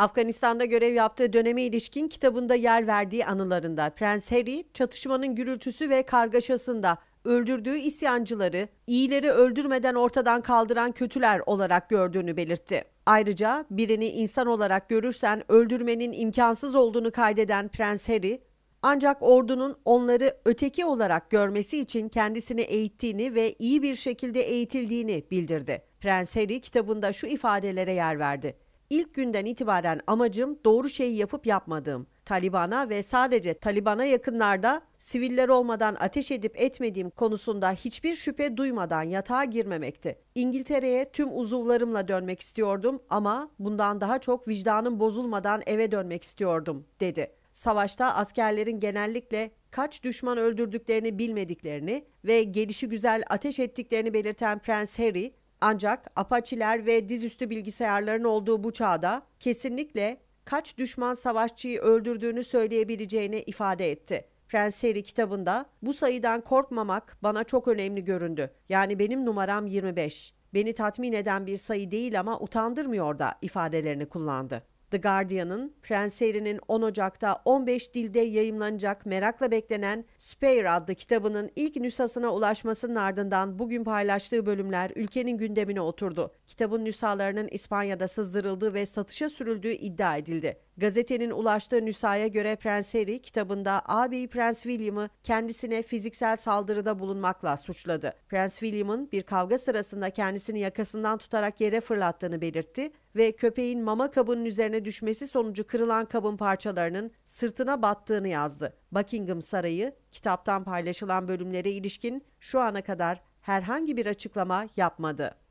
Afganistan'da görev yaptığı döneme ilişkin kitabında yer verdiği anılarında Prens Harry, çatışmanın gürültüsü ve kargaşasında öldürdüğü isyancıları iyileri öldürmeden ortadan kaldıran kötüler olarak gördüğünü belirtti. Ayrıca birini insan olarak görürsen öldürmenin imkansız olduğunu kaydeden Prens Harry, ancak ordunun onları öteki olarak görmesi için kendisini eğittiğini ve iyi bir şekilde eğitildiğini bildirdi. Prens Harry kitabında şu ifadelere yer verdi. İlk günden itibaren amacım doğru şeyi yapıp yapmadığım, Taliban'a ve sadece Taliban'a yakınlarda siviller olmadan ateş edip etmediğim konusunda hiçbir şüphe duymadan yatağa girmemekti. İngiltere'ye tüm uzuvlarımla dönmek istiyordum ama bundan daha çok vicdanım bozulmadan eve dönmek istiyordum, dedi. Savaşta askerlerin genellikle kaç düşman öldürdüklerini bilmediklerini ve gelişigüzel ateş ettiklerini belirten Prens Harry, ancak Apache'ler ve dizüstü bilgisayarların olduğu bu çağda kesinlikle kaç düşman savaşçıyı öldürdüğünü söyleyebileceğini ifade etti. Prens Harry kitabında bu sayıdan korkmamak bana çok önemli göründü. Yani benim numaram 25. Beni tatmin eden bir sayı değil ama utandırmıyor da ifadelerini kullandı. The Guardian'ın Prens Harry'nin 10 Ocak'ta 15 dilde yayımlanacak merakla beklenen Spare adlı kitabının ilk nüshasına ulaşmasının ardından bugün paylaştığı bölümler ülkenin gündemine oturdu. Kitabın nüshalarının İspanya'da sızdırıldığı ve satışa sürüldüğü iddia edildi. Gazetenin ulaştığı nüshaya göre Prens Harry kitabında ağabeyi Prens William'ı kendisine fiziksel saldırıda bulunmakla suçladı. Prens William'ın bir kavga sırasında kendisini yakasından tutarak yere fırlattığını belirtti ve köpeğin mama kabının üzerine düşmesi sonucu kırılan kabın parçalarının sırtına battığını yazdı. Buckingham Sarayı, kitaptan paylaşılan bölümlere ilişkin şu ana kadar herhangi bir açıklama yapmadı.